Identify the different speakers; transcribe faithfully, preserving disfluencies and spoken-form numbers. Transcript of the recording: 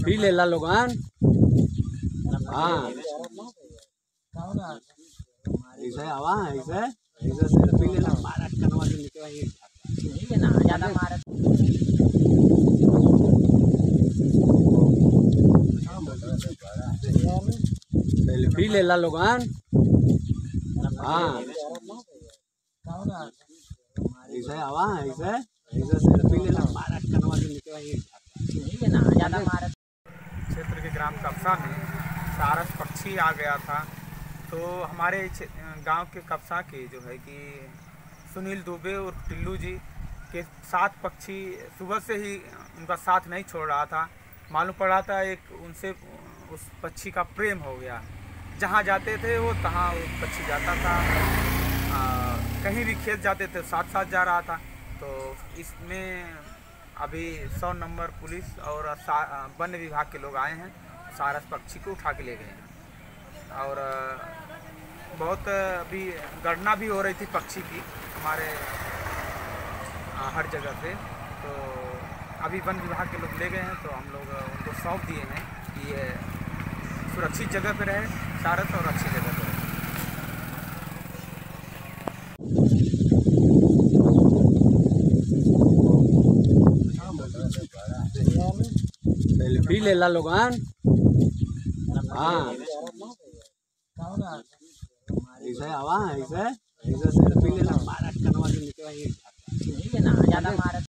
Speaker 1: Selfie ले ला लोगन। हाँ ऐसे आवा ऐसे ऐसे सेल्फी ले ला मारा कनवा के निकला ये ठीक है ना ज्यादा मारा सेल्फी ले ला लोगन। हाँ ऐसे आवा ऐसे ऐसे सेल्फी ले ला मारा कनवा के निकला ये ठीक है ना ज्यादा मारा।
Speaker 2: क्षेत्र के ग्राम कपसा में सारस पक्षी आ गया था, तो हमारे गांव के कपसा के जो है कि सुनील दुबे और टिल्लू जी के सात पक्षी सुबह से ही उनका साथ नहीं छोड़ रहा था। मालूम पड़ा था एक उनसे उस पक्षी का प्रेम हो गया। जहां जाते थे वो तहां वो पक्षी जाता था, आ, कहीं भी खेत जाते थे साथ साथ जा रहा था। तो इसमें अभी सौ नंबर पुलिस और वन विभाग के लोग आए हैं, सारस पक्षी को उठा के ले गए हैं। और बहुत अभी गणना भी हो रही थी पक्षी की हमारे हर जगह पे। तो अभी वन विभाग के लोग ले गए हैं, तो हम लोग उनको सौंप दिए हैं कि ये सुरक्षित जगह पे रहे सारस और अच्छी जगह पे रहे।
Speaker 1: सेल्फी ले ला लोगन। हाँ ऐसे आवा ऐसे ऐसे सेल्फी ले ला मारा कनवा के निकला ये ठीक है ना ज्यादा मारा।